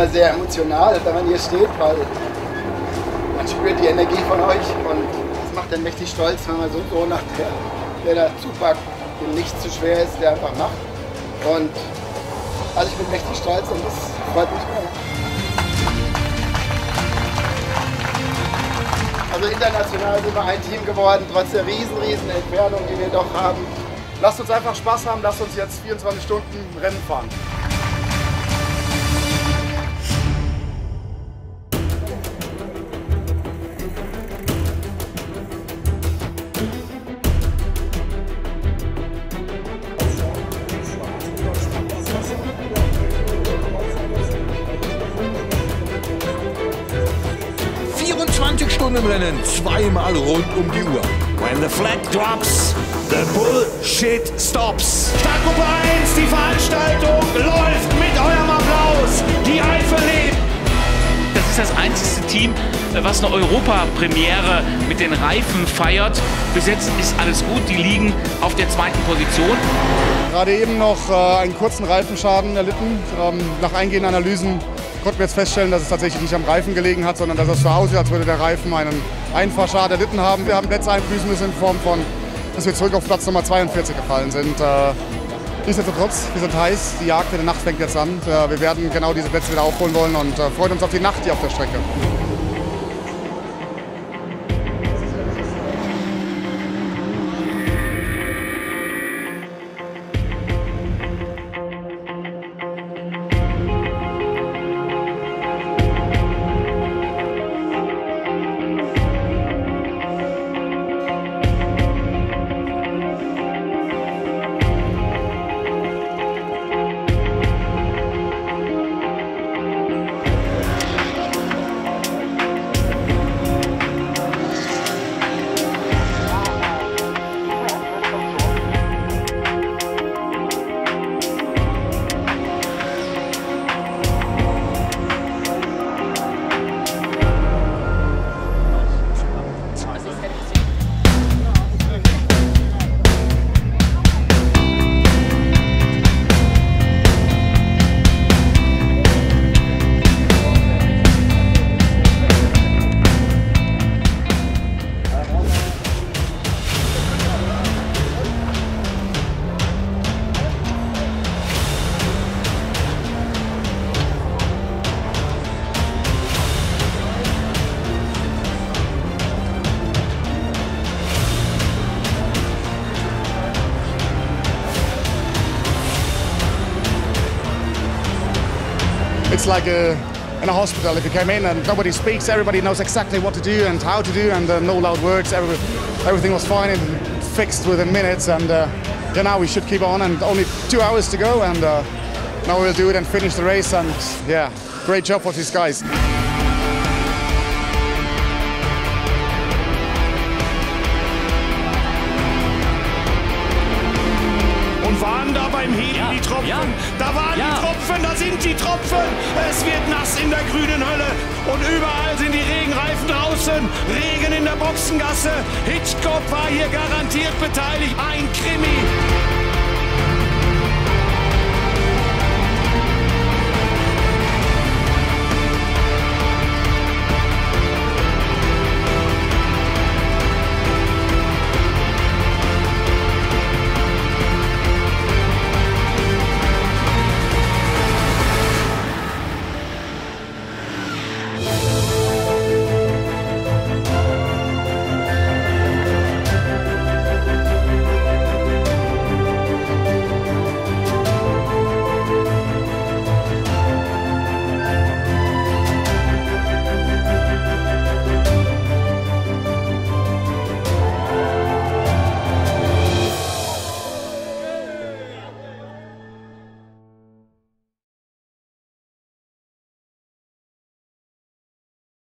immer sehr emotional, wenn man hier steht, weil man spürt die Energie von euch und es macht dann mächtig stolz, wenn man so nach der da zupackt, dem nichts zu schwer ist, der einfach macht. Und also ich bin mächtig stolz und das freut mich sehr. Also international sind wir ein Team geworden, trotz der riesen Entfernung, die wir doch haben. Lasst uns einfach Spaß haben, lasst uns jetzt 24 Stunden Rennen fahren. Rennen, zweimal rund um die Uhr. When the flag drops, the bullshit stops. Startgruppe 1, die Veranstaltung läuft mit eurem Applaus. Die Eifel lebt. Das ist das einzige Team, was eine Europapremiere mit den Reifen feiert. Bis jetzt ist alles gut, die liegen auf der zweiten Position. Gerade eben noch einen kurzen Reifenschaden erlitten. Nach eingehenden Analysen konnten wir jetzt feststellen, dass es tatsächlich nicht am Reifen gelegen hat, sondern dass es so aussieht, als würde der Reifen einen Einfahrschaden erlitten haben. Wir haben Plätze einbüßen müssen in Form von, dass wir zurück auf Platz Nummer 42 gefallen sind. Nichtsdestotrotz, wir sind heiß, die Jagd in der Nacht fängt jetzt an. Wir werden genau diese Plätze wieder aufholen wollen und freuen uns auf die Nacht hier auf der Strecke. It's like in a hospital. If you came in and nobody speaks, everybody knows exactly what to do and how to do, and no loud words. Everything was fine and fixed within minutes. And yeah, now we should keep on. And only 2 hours to go, and now we'll do it and finish the race. And yeah, great job for these guys. Waren da beim Heben die Tropfen? Ja. Da waren die Tropfen, da sind die Tropfen. Es wird nass in der grünen Hölle und überall sind die Regenreifen draußen. Regen in der Boxengasse. Hitchcock war hier garantiert beteiligt. Ein Krimi.